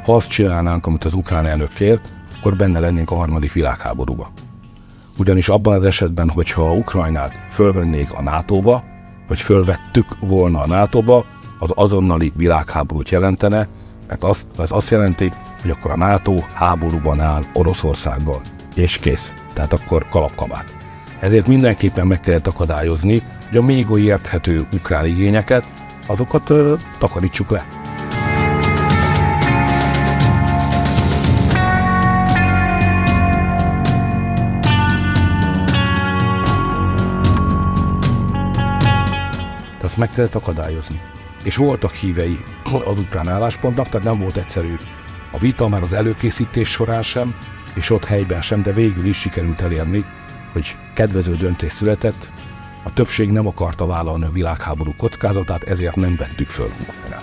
ha azt csinálnánk, amit az ukrán elnök kér, akkor benne lennénk a harmadik világháborúba. Ugyanis abban az esetben, hogyha Ukrajnát fölvennék a NATO-ba, vagy fölvettük volna a NATO-ba, az azonnali világháborút jelentene, mert az azt jelenti, hogy akkor a NATO háborúban áll Oroszországgal, és kész. Tehát akkor kalapkabát. Ezért mindenképpen meg kellett akadályozni, hogy a még oly érthető ukrán igényeket, azokat takarítsuk le. Azt meg kellett akadályozni. És voltak hívei az ukrán álláspontnak, tehát nem volt egyszerű a vita már az előkészítés során sem, és ott helyben sem, de végül is sikerült elérni, hogy kedvező döntés született. A többség nem akarta vállalni a világháború kockázatát, ezért nem vettük föl Ukrajnát.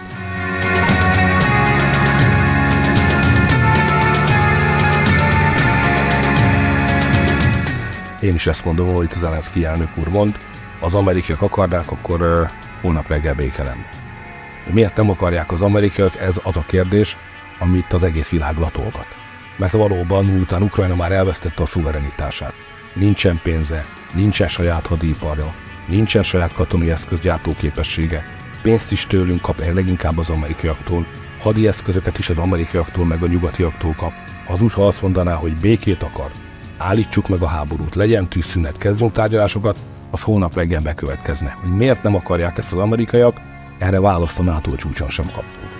Én is ezt mondom, hogy Zelenszkij elnök úr mond, az amerikaiak akarnák, akkor holnap reggel béke lenne. Miért nem akarják az amerikaiak? Ez az a kérdés, amit az egész világ latolgat. Mert valóban, miután Ukrajna már elvesztette a szuverenitását, nincsen pénze, nincsen saját hadiiparja, nincsen saját katonai eszközgyártó képessége, pénzt is tőlünk kap, leginkább az amerikaiaktól, hadi eszközöket is az amerikaiaktól, meg a nyugatiaktól kap. Az USA azt mondaná, hogy békét akar, állítsuk meg a háborút, legyen tűzszünet, kezdjünk tárgyalásokat, az holnap reggel bekövetkezne. Hogy miért nem akarják ezt az amerikaiak, erre választ a NATO csúcson sem kaptunk.